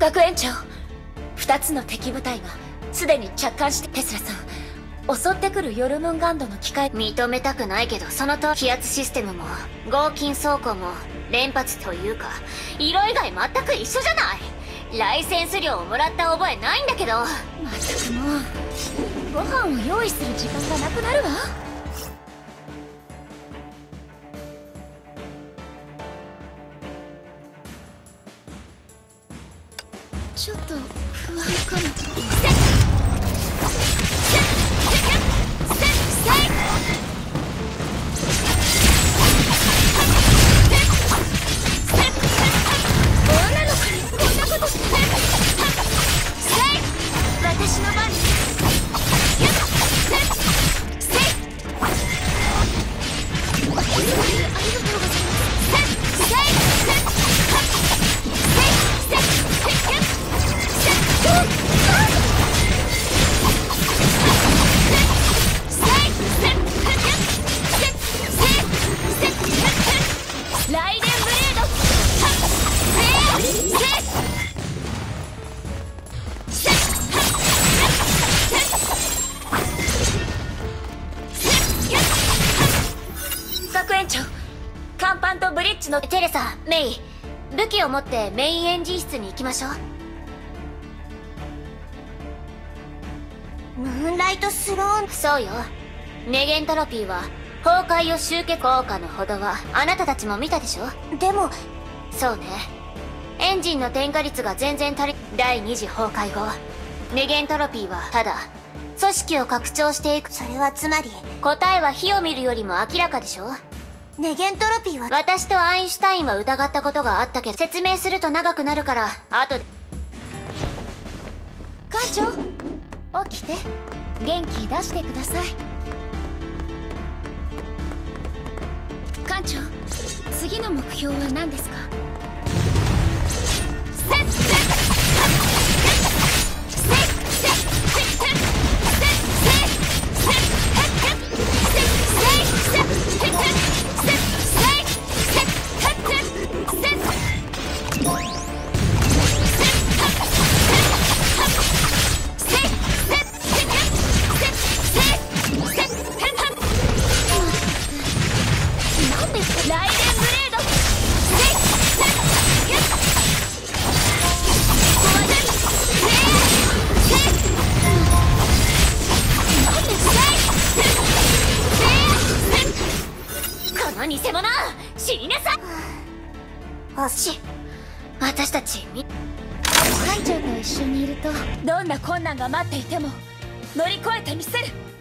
学園長、2つの敵部隊がすでに着艦して、テスラさん、襲ってくるヨルムンガンドの機械。 認めたくないけど、そのと気圧システムも合金装甲も連発というか色以外全く一緒じゃない。ライセンス料をもらった覚えないんだけど。 まったくもう、ご飯を用意する時間がなくなるわ。ちょっと不安かも。女の子にこんなことして。私の番です。学園長、甲板とブリッジの。 テレサ、メイ、武器を持ってメインエンジン室に行きましょう。ムーンライトスローン。そうよ。ネゲントロピーは崩壊を集結。効果のほどはあなたたちも見たでしょ。でも、そうね、エンジンの点火率が全然足り。第2次崩壊後、ネゲントロピーはただ組織を拡張していく。それはつまり答えは火を見るよりも明らかでしょ。ネゲントロピーは。私とアインシュタインは疑ったことがあったけど、説明すると長くなるから後で。 艦長、起きて、元気出してください。艦長、次の目標は何ですか？偽物、死になさい。私たち艦長と一緒にいると、どんな困難が待っていても乗り越えてみせる。